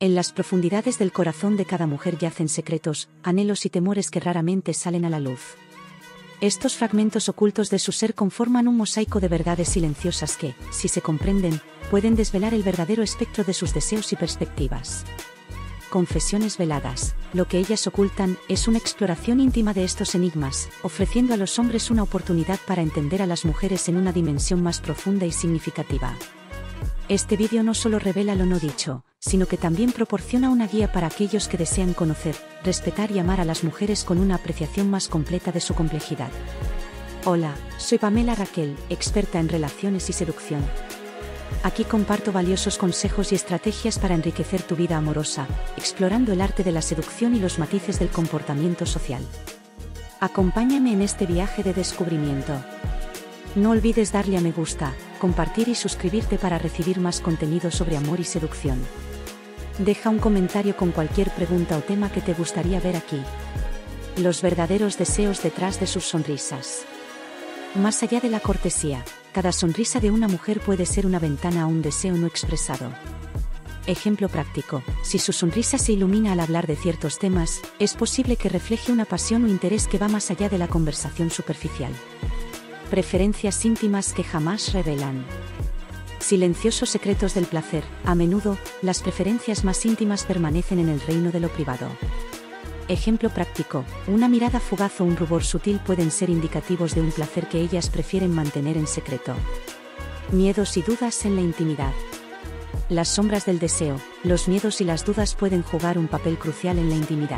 En las profundidades del corazón de cada mujer yacen secretos, anhelos y temores que raramente salen a la luz. Estos fragmentos ocultos de su ser conforman un mosaico de verdades silenciosas que, si se comprenden, pueden desvelar el verdadero espectro de sus deseos y perspectivas. Confesiones veladas. Lo que ellas ocultan es una exploración íntima de estos enigmas, ofreciendo a los hombres una oportunidad para entender a las mujeres en una dimensión más profunda y significativa. Este vídeo no solo revela lo no dicho, sino que también proporciona una guía para aquellos que desean conocer, respetar y amar a las mujeres con una apreciación más completa de su complejidad. Hola, soy Pamela Raquel, experta en relaciones y seducción. Aquí comparto valiosos consejos y estrategias para enriquecer tu vida amorosa, explorando el arte de la seducción y los matices del comportamiento social. Acompáñame en este viaje de descubrimiento. No olvides darle a me gusta, compartir y suscribirte para recibir más contenido sobre amor y seducción. Deja un comentario con cualquier pregunta o tema que te gustaría ver aquí. Los verdaderos deseos detrás de sus sonrisas. Más allá de la cortesía, cada sonrisa de una mujer puede ser una ventana a un deseo no expresado. Ejemplo práctico: si su sonrisa se ilumina al hablar de ciertos temas, es posible que refleje una pasión o interés que va más allá de la conversación superficial. Preferencias íntimas que jamás revelan. Silenciosos secretos del placer. A menudo, las preferencias más íntimas permanecen en el reino de lo privado. Ejemplo práctico: una mirada fugaz o un rubor sutil pueden ser indicativos de un placer que ellas prefieren mantener en secreto. Miedos y dudas en la intimidad. Las sombras del deseo, los miedos y las dudas pueden jugar un papel crucial en la intimidad.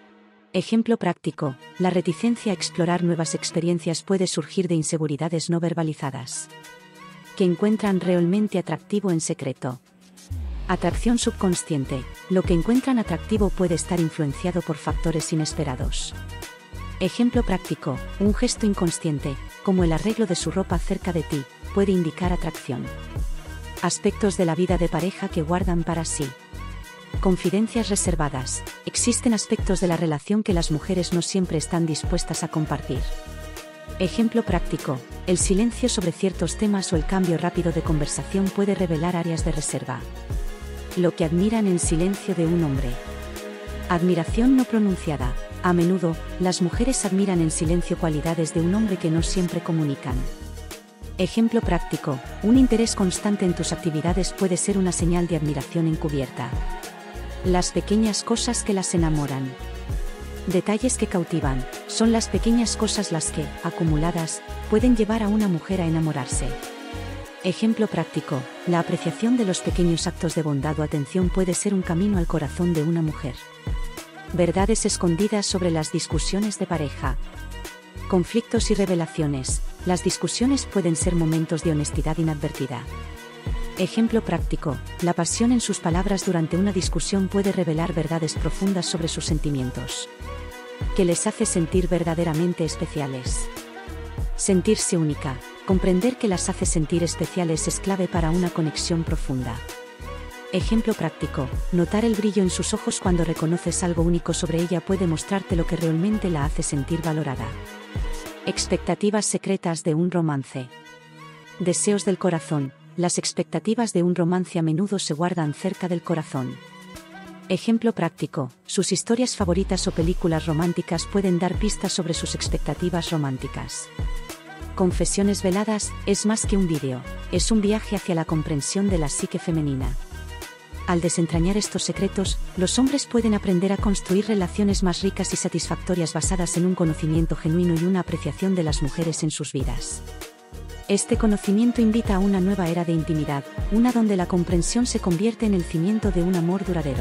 Ejemplo práctico: la reticencia a explorar nuevas experiencias puede surgir de inseguridades no verbalizadas, que encuentran realmente atractivo en secreto. Atracción subconsciente. Lo que encuentran atractivo puede estar influenciado por factores inesperados. Ejemplo práctico: un gesto inconsciente, como el arreglo de su ropa cerca de ti, puede indicar atracción. Aspectos de la vida de pareja que guardan para sí. Confidencias reservadas. Existen aspectos de la relación que las mujeres no siempre están dispuestas a compartir. Ejemplo práctico: el silencio sobre ciertos temas o el cambio rápido de conversación puede revelar áreas de reserva. Lo que admiran en silencio de un hombre. Admiración no pronunciada. A menudo, las mujeres admiran en silencio cualidades de un hombre que no siempre comunican. Ejemplo práctico: un interés constante en tus actividades puede ser una señal de admiración encubierta. Las pequeñas cosas que las enamoran. Detalles que cautivan. Son las pequeñas cosas las que, acumuladas, pueden llevar a una mujer a enamorarse. Ejemplo práctico: la apreciación de los pequeños actos de bondad o atención puede ser un camino al corazón de una mujer. Verdades escondidas sobre las discusiones de pareja. Conflictos y revelaciones. Las discusiones pueden ser momentos de honestidad inadvertida. Ejemplo práctico: la pasión en sus palabras durante una discusión puede revelar verdades profundas sobre sus sentimientos, que les hace sentir verdaderamente especiales. Sentirse única. Comprender que las hace sentir especiales es clave para una conexión profunda. Ejemplo práctico: notar el brillo en sus ojos cuando reconoces algo único sobre ella puede mostrarte lo que realmente la hace sentir valorada. Expectativas secretas de un romance. Deseos del corazón. Las expectativas de un romance a menudo se guardan cerca del corazón. Ejemplo práctico: sus historias favoritas o películas románticas pueden dar pistas sobre sus expectativas románticas. Confesiones veladas. Es más que un vídeo, es un viaje hacia la comprensión de la psique femenina. Al desentrañar estos secretos, los hombres pueden aprender a construir relaciones más ricas y satisfactorias basadas en un conocimiento genuino y una apreciación de las mujeres en sus vidas. Este conocimiento invita a una nueva era de intimidad, una donde la comprensión se convierte en el cimiento de un amor duradero.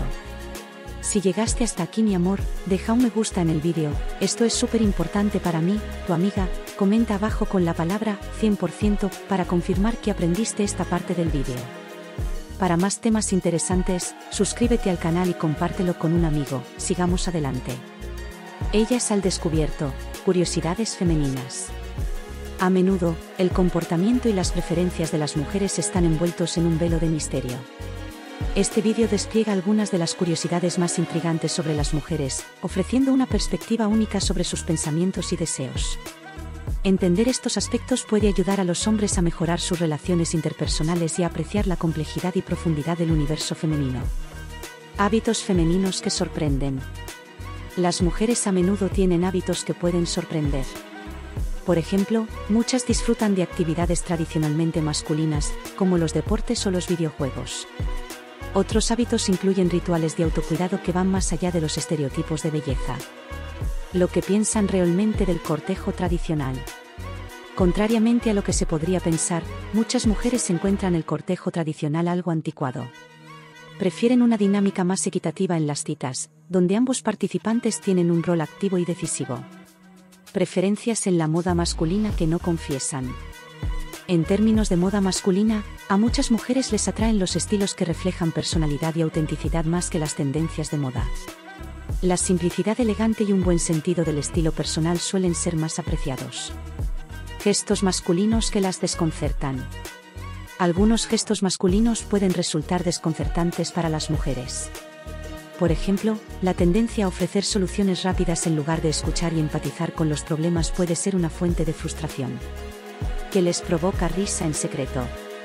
Si llegaste hasta aquí, mi amor, deja un me gusta en el vídeo, esto es súper importante para mí, tu amiga. Comenta abajo con la palabra 100% para confirmar que aprendiste esta parte del vídeo. Para más temas interesantes, suscríbete al canal y compártelo con un amigo. Sigamos adelante. Ellas al descubierto. Curiosidades femeninas. A menudo, el comportamiento y las preferencias de las mujeres están envueltos en un velo de misterio. Este vídeo despliega algunas de las curiosidades más intrigantes sobre las mujeres, ofreciendo una perspectiva única sobre sus pensamientos y deseos. Entender estos aspectos puede ayudar a los hombres a mejorar sus relaciones interpersonales y a apreciar la complejidad y profundidad del universo femenino. Hábitos femeninos que sorprenden. Las mujeres a menudo tienen hábitos que pueden sorprender. Por ejemplo, muchas disfrutan de actividades tradicionalmente masculinas, como los deportes o los videojuegos. Otros hábitos incluyen rituales de autocuidado que van más allá de los estereotipos de belleza. Lo que piensan realmente del cortejo tradicional. Contrariamente a lo que se podría pensar, muchas mujeres encuentran el cortejo tradicional algo anticuado. Prefieren una dinámica más equitativa en las citas, donde ambos participantes tienen un rol activo y decisivo. Preferencias en la moda masculina que no confiesan. En términos de moda masculina, a muchas mujeres les atraen los estilos que reflejan personalidad y autenticidad más que las tendencias de moda. La simplicidad elegante y un buen sentido del estilo personal suelen ser más apreciados. Gestos masculinos que las desconcertan. Algunos gestos masculinos pueden resultar desconcertantes para las mujeres. Por ejemplo, la tendencia a ofrecer soluciones rápidas en lugar de escuchar y empatizar con los problemas puede ser una fuente de frustración. Que les provoca risa en secreto.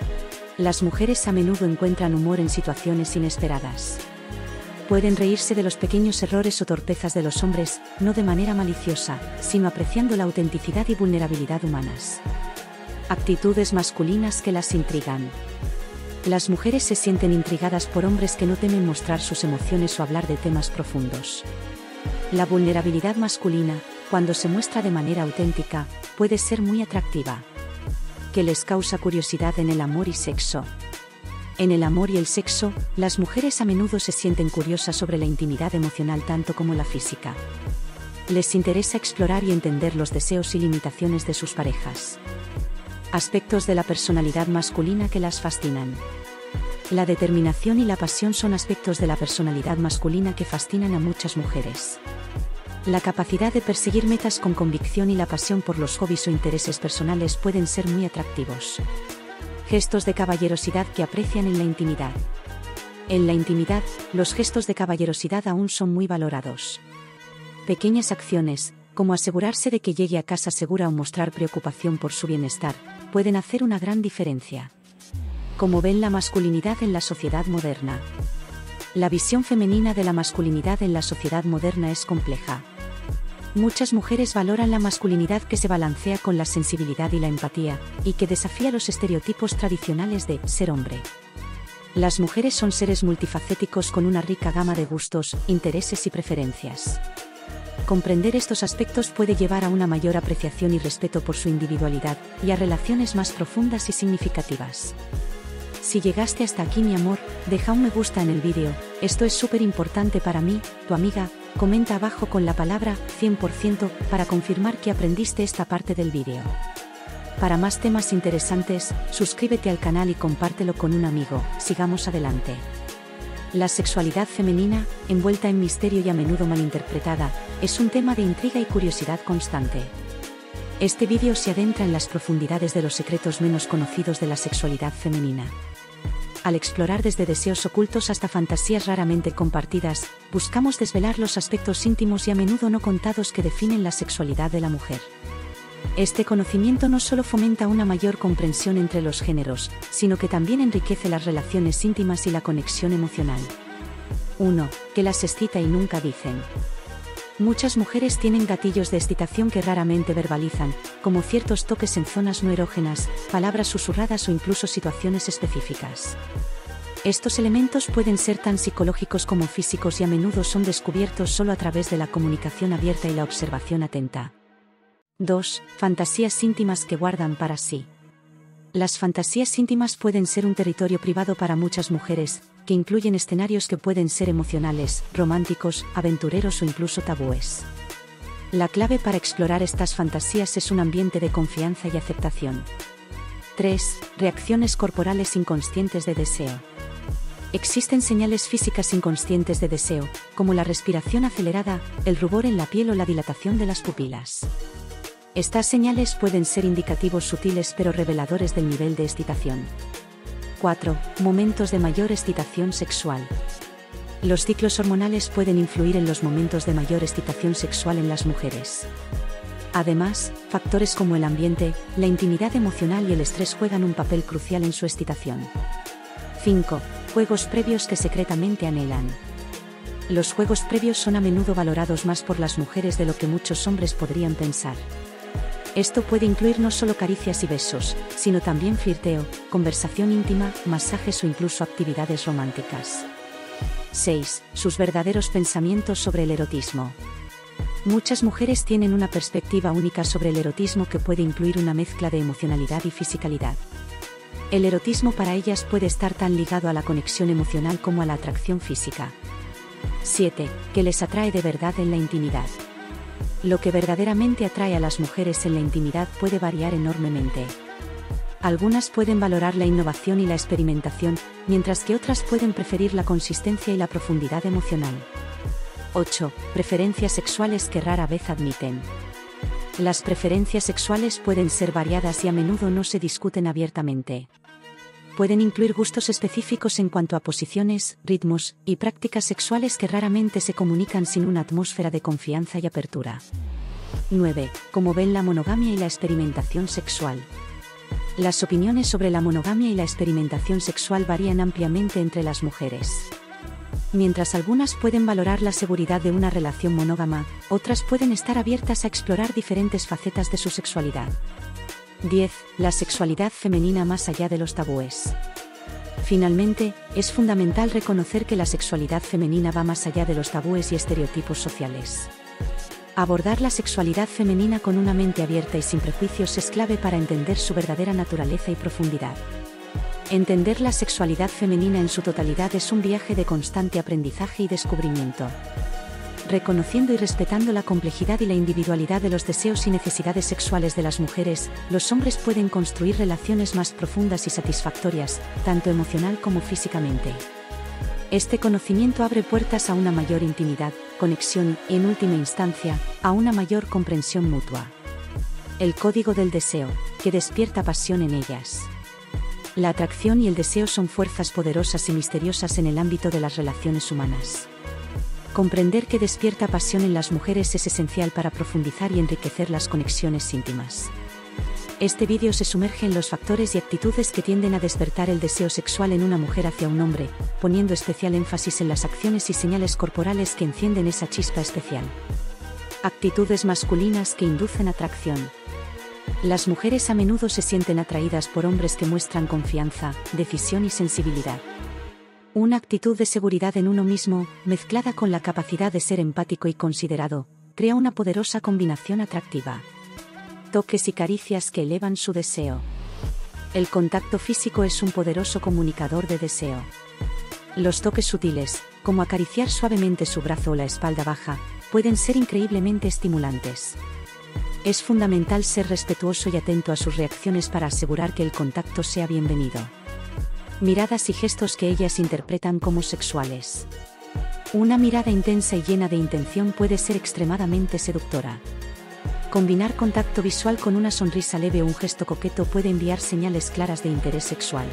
Las mujeres a menudo encuentran humor en situaciones inesperadas. Pueden reírse de los pequeños errores o torpezas de los hombres, no de manera maliciosa, sino apreciando la autenticidad y vulnerabilidad humanas. Actitudes masculinas que las intrigan. Las mujeres se sienten intrigadas por hombres que no temen mostrar sus emociones o hablar de temas profundos. La vulnerabilidad masculina, cuando se muestra de manera auténtica, puede ser muy atractiva. Que les causa curiosidad en el amor y sexo. En el amor y el sexo, las mujeres a menudo se sienten curiosas sobre la intimidad emocional tanto como la física. Les interesa explorar y entender los deseos y limitaciones de sus parejas. Aspectos de la personalidad masculina que las fascinan. La determinación y la pasión son aspectos de la personalidad masculina que fascinan a muchas mujeres. La capacidad de perseguir metas con convicción y la pasión por los hobbies o intereses personales pueden ser muy atractivos. Gestos de caballerosidad que aprecian en la intimidad. En la intimidad, los gestos de caballerosidad aún son muy valorados. Pequeñas acciones, como asegurarse de que llegue a casa segura o mostrar preocupación por su bienestar, pueden hacer una gran diferencia. Como ven la masculinidad en la sociedad moderna. La visión femenina de la masculinidad en la sociedad moderna es compleja. Muchas mujeres valoran la masculinidad que se balancea con la sensibilidad y la empatía, y que desafía los estereotipos tradicionales de ser hombre. Las mujeres son seres multifacéticos con una rica gama de gustos, intereses y preferencias. Comprender estos aspectos puede llevar a una mayor apreciación y respeto por su individualidad, y a relaciones más profundas y significativas. Si llegaste hasta aquí, mi amor, deja un me gusta en el vídeo, esto es súper importante para mí, tu amiga. Comenta abajo con la palabra 100% para confirmar que aprendiste esta parte del vídeo. Para más temas interesantes, suscríbete al canal y compártelo con un amigo. Sigamos adelante. La sexualidad femenina, envuelta en misterio y a menudo malinterpretada, es un tema de intriga y curiosidad constante. Este vídeo se adentra en las profundidades de los secretos menos conocidos de la sexualidad femenina. Al explorar desde deseos ocultos hasta fantasías raramente compartidas, buscamos desvelar los aspectos íntimos y a menudo no contados que definen la sexualidad de la mujer. Este conocimiento no solo fomenta una mayor comprensión entre los géneros, sino que también enriquece las relaciones íntimas y la conexión emocional. 1. Que las excita y nunca dicen. Muchas mujeres tienen gatillos de excitación que raramente verbalizan, como ciertos toques en zonas no erógenas, palabras susurradas o incluso situaciones específicas. Estos elementos pueden ser tan psicológicos como físicos y a menudo son descubiertos solo a través de la comunicación abierta y la observación atenta. 2. Fantasías íntimas que guardan para sí. Las fantasías íntimas pueden ser un territorio privado para muchas mujeres, que incluyen escenarios que pueden ser emocionales, románticos, aventureros o incluso tabúes. La clave para explorar estas fantasías es un ambiente de confianza y aceptación. 3. Reacciones corporales inconscientes de deseo. Existen señales físicas inconscientes de deseo, como la respiración acelerada, el rubor en la piel o la dilatación de las pupilas. Estas señales pueden ser indicativos sutiles pero reveladores del nivel de excitación. 4. Momentos de mayor excitación sexual. Los ciclos hormonales pueden influir en los momentos de mayor excitación sexual en las mujeres. Además, factores como el ambiente, la intimidad emocional y el estrés juegan un papel crucial en su excitación. 5. Juegos previos que secretamente anhelan. Los juegos previos son a menudo valorados más por las mujeres de lo que muchos hombres podrían pensar. Esto puede incluir no solo caricias y besos, sino también flirteo, conversación íntima, masajes o incluso actividades románticas. 6. Sus verdaderos pensamientos sobre el erotismo. Muchas mujeres tienen una perspectiva única sobre el erotismo que puede incluir una mezcla de emocionalidad y fisicalidad. El erotismo para ellas puede estar tan ligado a la conexión emocional como a la atracción física. 7. ¿Qué les atrae de verdad en la intimidad? Lo que verdaderamente atrae a las mujeres en la intimidad puede variar enormemente. Algunas pueden valorar la innovación y la experimentación, mientras que otras pueden preferir la consistencia y la profundidad emocional. 8. Preferencias sexuales que rara vez admiten. Las preferencias sexuales pueden ser variadas y a menudo no se discuten abiertamente. Pueden incluir gustos específicos en cuanto a posiciones, ritmos y prácticas sexuales que raramente se comunican sin una atmósfera de confianza y apertura. 9. ¿Cómo ven la monogamia y la experimentación sexual? Las opiniones sobre la monogamia y la experimentación sexual varían ampliamente entre las mujeres. Mientras algunas pueden valorar la seguridad de una relación monógama, otras pueden estar abiertas a explorar diferentes facetas de su sexualidad. 10. La sexualidad femenina más allá de los tabúes. Finalmente, es fundamental reconocer que la sexualidad femenina va más allá de los tabúes y estereotipos sociales. Abordar la sexualidad femenina con una mente abierta y sin prejuicios es clave para entender su verdadera naturaleza y profundidad. Entender la sexualidad femenina en su totalidad es un viaje de constante aprendizaje y descubrimiento. Reconociendo y respetando la complejidad y la individualidad de los deseos y necesidades sexuales de las mujeres, los hombres pueden construir relaciones más profundas y satisfactorias, tanto emocional como físicamente. Este conocimiento abre puertas a una mayor intimidad, conexión y, en última instancia, a una mayor comprensión mutua. El código del deseo, que despierta pasión en ellas. La atracción y el deseo son fuerzas poderosas y misteriosas en el ámbito de las relaciones humanas. Comprender qué despierta pasión en las mujeres es esencial para profundizar y enriquecer las conexiones íntimas. Este vídeo se sumerge en los factores y actitudes que tienden a despertar el deseo sexual en una mujer hacia un hombre, poniendo especial énfasis en las acciones y señales corporales que encienden esa chispa especial. Actitudes masculinas que inducen atracción. Las mujeres a menudo se sienten atraídas por hombres que muestran confianza, decisión y sensibilidad. Una actitud de seguridad en uno mismo, mezclada con la capacidad de ser empático y considerado, crea una poderosa combinación atractiva. Toques y caricias que elevan su deseo. El contacto físico es un poderoso comunicador de deseo. Los toques sutiles, como acariciar suavemente su brazo o la espalda baja, pueden ser increíblemente estimulantes. Es fundamental ser respetuoso y atento a sus reacciones para asegurar que el contacto sea bienvenido. Miradas y gestos que ellas interpretan como sexuales. Una mirada intensa y llena de intención puede ser extremadamente seductora. Combinar contacto visual con una sonrisa leve o un gesto coqueto puede enviar señales claras de interés sexual.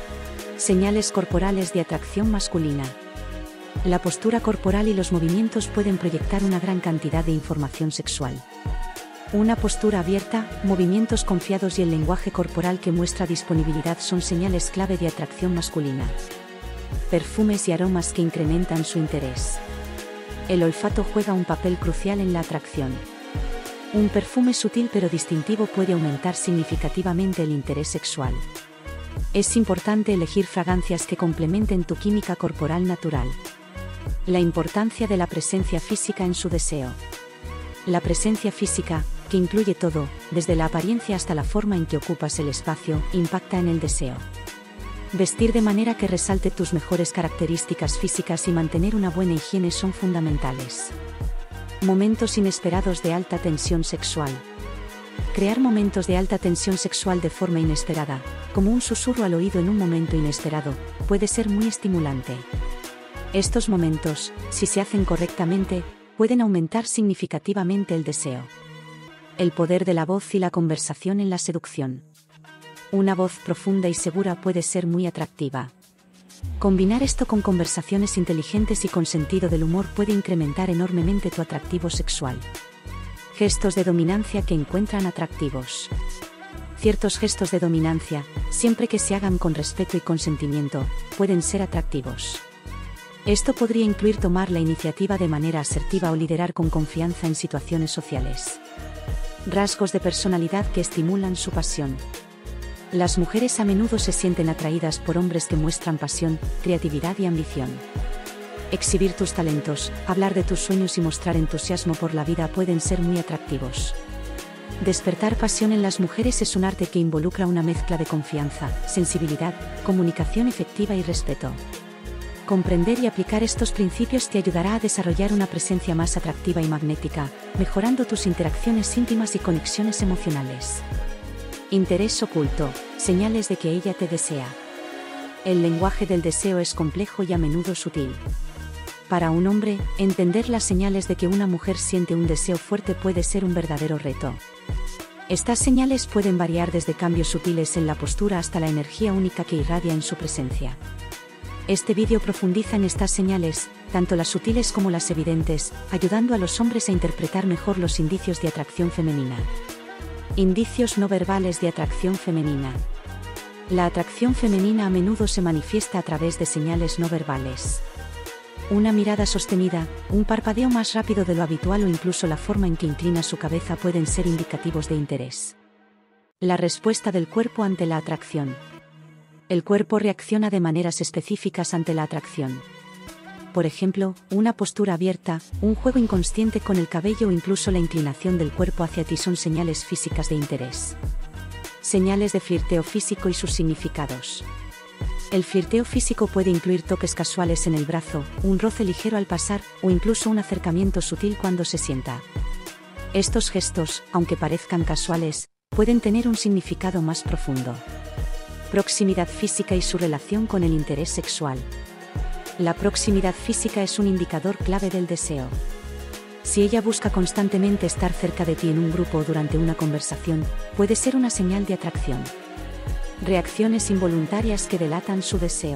Señales corporales de atracción masculina. La postura corporal y los movimientos pueden proyectar una gran cantidad de información sexual. Una postura abierta, movimientos confiados y el lenguaje corporal que muestra disponibilidad son señales clave de atracción masculina. Perfumes y aromas que incrementan su interés. El olfato juega un papel crucial en la atracción. Un perfume sutil pero distintivo puede aumentar significativamente el interés sexual. Es importante elegir fragancias que complementen tu química corporal natural. La importancia de la presencia física en su deseo. La presencia física, que incluye todo, desde la apariencia hasta la forma en que ocupas el espacio, impacta en el deseo. Vestir de manera que resalte tus mejores características físicas y mantener una buena higiene son fundamentales. Momentos inesperados de alta tensión sexual. Crear momentos de alta tensión sexual de forma inesperada, como un susurro al oído en un momento inesperado, puede ser muy estimulante. Estos momentos, si se hacen correctamente, pueden aumentar significativamente el deseo. El poder de la voz y la conversación en la seducción. Una voz profunda y segura puede ser muy atractiva. Combinar esto con conversaciones inteligentes y con sentido del humor puede incrementar enormemente tu atractivo sexual. Gestos de dominancia que encuentran atractivos. Ciertos gestos de dominancia, siempre que se hagan con respeto y consentimiento, pueden ser atractivos. Esto podría incluir tomar la iniciativa de manera asertiva o liderar con confianza en situaciones sociales. Rasgos de personalidad que estimulan su pasión. Las mujeres a menudo se sienten atraídas por hombres que muestran pasión, creatividad y ambición. Exhibir tus talentos, hablar de tus sueños y mostrar entusiasmo por la vida pueden ser muy atractivos. Despertar pasión en las mujeres es un arte que involucra una mezcla de confianza, sensibilidad, comunicación efectiva y respeto. Comprender y aplicar estos principios te ayudará a desarrollar una presencia más atractiva y magnética, mejorando tus interacciones íntimas y conexiones emocionales. Interés oculto, señales de que ella te desea. El lenguaje del deseo es complejo y a menudo sutil. Para un hombre, entender las señales de que una mujer siente un deseo fuerte puede ser un verdadero reto. Estas señales pueden variar desde cambios sutiles en la postura hasta la energía única que irradia en su presencia. Este vídeo profundiza en estas señales, tanto las sutiles como las evidentes, ayudando a los hombres a interpretar mejor los indicios de atracción femenina. Indicios no verbales de atracción femenina. La atracción femenina a menudo se manifiesta a través de señales no verbales. Una mirada sostenida, un parpadeo más rápido de lo habitual o incluso la forma en que inclina su cabeza pueden ser indicativos de interés. La respuesta del cuerpo ante la atracción. El cuerpo reacciona de maneras específicas ante la atracción. Por ejemplo, una postura abierta, un juego inconsciente con el cabello o incluso la inclinación del cuerpo hacia ti son señales físicas de interés. Señales de flirteo físico y sus significados. El flirteo físico puede incluir toques casuales en el brazo, un roce ligero al pasar, o incluso un acercamiento sutil cuando se sienta. Estos gestos, aunque parezcan casuales, pueden tener un significado más profundo. Proximidad física y su relación con el interés sexual. La proximidad física es un indicador clave del deseo. Si ella busca constantemente estar cerca de ti en un grupo o durante una conversación, puede ser una señal de atracción. Reacciones involuntarias que delatan su deseo.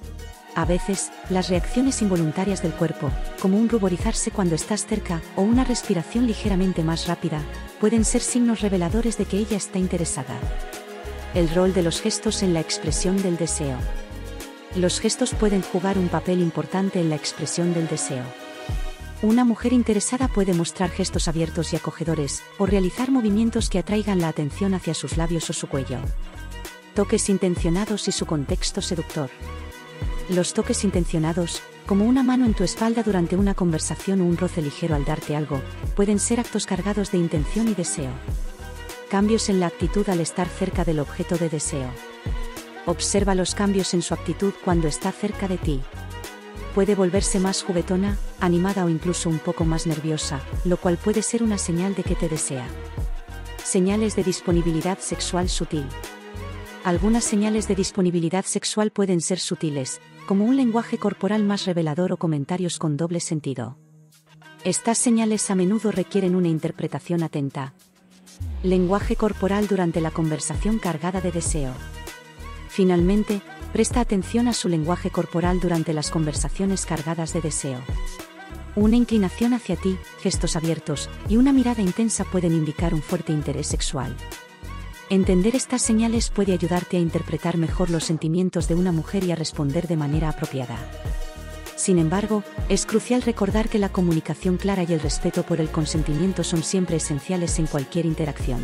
A veces, las reacciones involuntarias del cuerpo, como un ruborizarse cuando estás cerca o una respiración ligeramente más rápida, pueden ser signos reveladores de que ella está interesada. El rol de los gestos en la expresión del deseo. Los gestos pueden jugar un papel importante en la expresión del deseo. Una mujer interesada puede mostrar gestos abiertos y acogedores, o realizar movimientos que atraigan la atención hacia sus labios o su cuello. Toques intencionados y su contexto seductor. Los toques intencionados, como una mano en tu espalda durante una conversación o un roce ligero al darte algo, pueden ser actos cargados de intención y deseo. Cambios en la actitud al estar cerca del objeto de deseo. Observa los cambios en su actitud cuando está cerca de ti. Puede volverse más juguetona, animada o incluso un poco más nerviosa, lo cual puede ser una señal de que te desea. Señales de disponibilidad sexual sutil. Algunas señales de disponibilidad sexual pueden ser sutiles, como un lenguaje corporal más revelador o comentarios con doble sentido. Estas señales a menudo requieren una interpretación atenta. Lenguaje corporal durante la conversación cargada de deseo. Finalmente, presta atención a su lenguaje corporal durante las conversaciones cargadas de deseo. Una inclinación hacia ti, gestos abiertos, y una mirada intensa pueden indicar un fuerte interés sexual. Entender estas señales puede ayudarte a interpretar mejor los sentimientos de una mujer y a responder de manera apropiada. Sin embargo, es crucial recordar que la comunicación clara y el respeto por el consentimiento son siempre esenciales en cualquier interacción.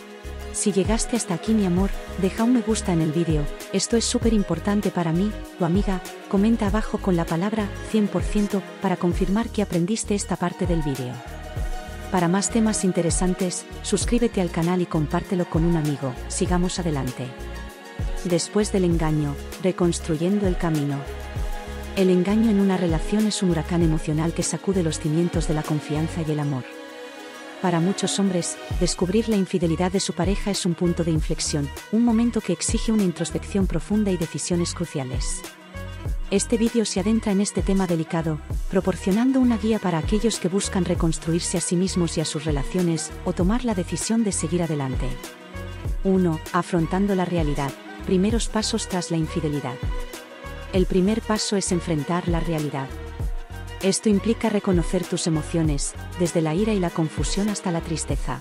Si llegaste hasta aquí, mi amor, deja un me gusta en el vídeo, esto es súper importante para mí, tu amiga, comenta abajo con la palabra 100% para confirmar que aprendiste esta parte del vídeo. Para más temas interesantes, suscríbete al canal y compártelo con un amigo, sigamos adelante. Después del engaño, reconstruyendo el camino. El engaño en una relación es un huracán emocional que sacude los cimientos de la confianza y el amor. Para muchos hombres, descubrir la infidelidad de su pareja es un punto de inflexión, un momento que exige una introspección profunda y decisiones cruciales. Este vídeo se adentra en este tema delicado, proporcionando una guía para aquellos que buscan reconstruirse a sí mismos y a sus relaciones, o tomar la decisión de seguir adelante. 1. Afrontando la realidad. Primeros pasos tras la infidelidad. El primer paso es enfrentar la realidad. Esto implica reconocer tus emociones, desde la ira y la confusión hasta la tristeza.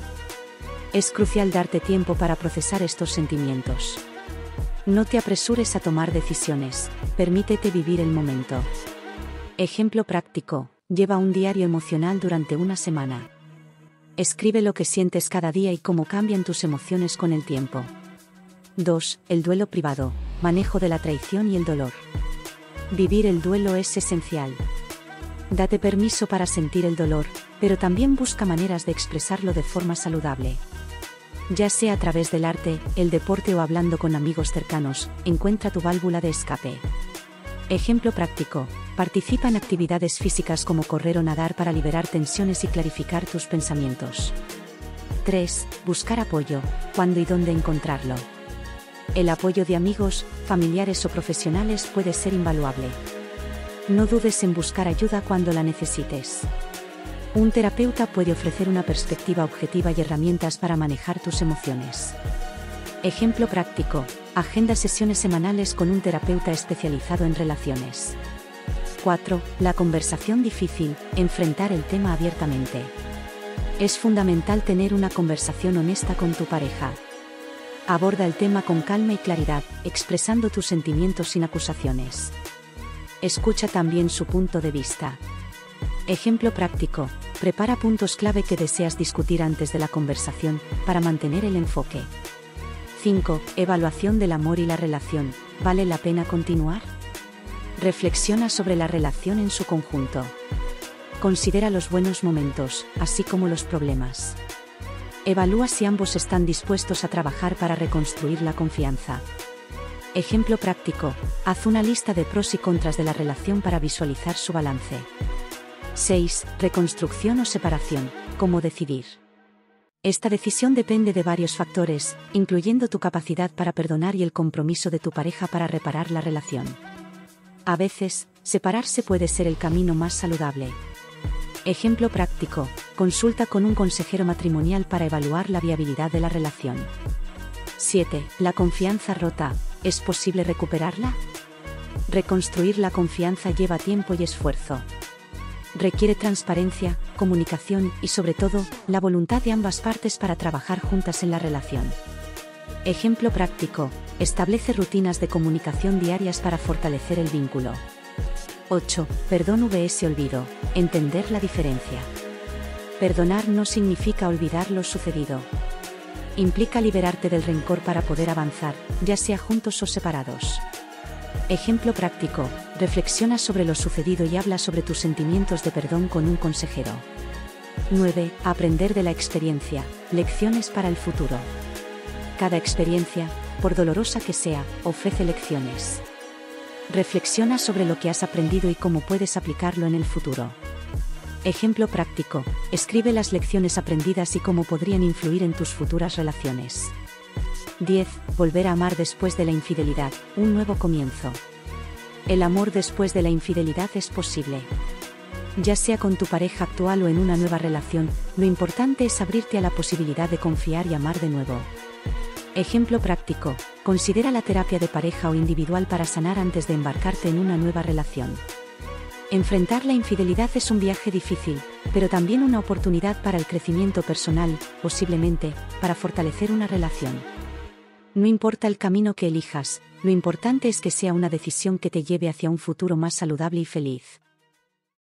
Es crucial darte tiempo para procesar estos sentimientos. No te apresures a tomar decisiones, permítete vivir el momento. Ejemplo práctico: lleva un diario emocional durante una semana. Escribe lo que sientes cada día y cómo cambian tus emociones con el tiempo. 2. El duelo privado: manejo de la traición y el dolor. Vivir el duelo es esencial. Date permiso para sentir el dolor, pero también busca maneras de expresarlo de forma saludable. Ya sea a través del arte, el deporte o hablando con amigos cercanos, encuentra tu válvula de escape. Ejemplo práctico: participa en actividades físicas como correr o nadar para liberar tensiones y clarificar tus pensamientos. 3. Buscar apoyo: ¿cuándo y dónde encontrarlo? El apoyo de amigos, familiares o profesionales puede ser invaluable. No dudes en buscar ayuda cuando la necesites. Un terapeuta puede ofrecer una perspectiva objetiva y herramientas para manejar tus emociones. Ejemplo práctico: agenda sesiones semanales con un terapeuta especializado en relaciones. 4. La conversación difícil: enfrentar el tema abiertamente. Es fundamental tener una conversación honesta con tu pareja. Aborda el tema con calma y claridad, expresando tus sentimientos sin acusaciones. Escucha también su punto de vista. Ejemplo práctico: prepara puntos clave que deseas discutir antes de la conversación, para mantener el enfoque. 5. Evaluación del amor y la relación: ¿vale la pena continuar? Reflexiona sobre la relación en su conjunto. Considera los buenos momentos, así como los problemas. Evalúa si ambos están dispuestos a trabajar para reconstruir la confianza. Ejemplo práctico: haz una lista de pros y contras de la relación para visualizar su balance. 6. Reconstrucción o separación: ¿cómo decidir? Esta decisión depende de varios factores, incluyendo tu capacidad para perdonar y el compromiso de tu pareja para reparar la relación. A veces, separarse puede ser el camino más saludable. Ejemplo práctico: consulta con un consejero matrimonial para evaluar la viabilidad de la relación. 7. La confianza rota: ¿es posible recuperarla? Reconstruir la confianza lleva tiempo y esfuerzo. Requiere transparencia, comunicación y, sobre todo, la voluntad de ambas partes para trabajar juntas en la relación. Ejemplo práctico: establece rutinas de comunicación diarias para fortalecer el vínculo. 8. Perdón vs olvido: entender la diferencia. Perdonar no significa olvidar lo sucedido. Implica liberarte del rencor para poder avanzar, ya sea juntos o separados. Ejemplo práctico: reflexiona sobre lo sucedido y habla sobre tus sentimientos de perdón con un consejero. 9. Aprender de la experiencia: lecciones para el futuro. Cada experiencia, por dolorosa que sea, ofrece lecciones. Reflexiona sobre lo que has aprendido y cómo puedes aplicarlo en el futuro. Ejemplo práctico: escribe las lecciones aprendidas y cómo podrían influir en tus futuras relaciones. 10. Volver a amar después de la infidelidad: un nuevo comienzo. El amor después de la infidelidad es posible. Ya sea con tu pareja actual o en una nueva relación, lo importante es abrirte a la posibilidad de confiar y amar de nuevo. Ejemplo práctico: considera la terapia de pareja o individual para sanar antes de embarcarte en una nueva relación. Enfrentar la infidelidad es un viaje difícil, pero también una oportunidad para el crecimiento personal, posiblemente, para fortalecer una relación. No importa el camino que elijas, lo importante es que sea una decisión que te lleve hacia un futuro más saludable y feliz.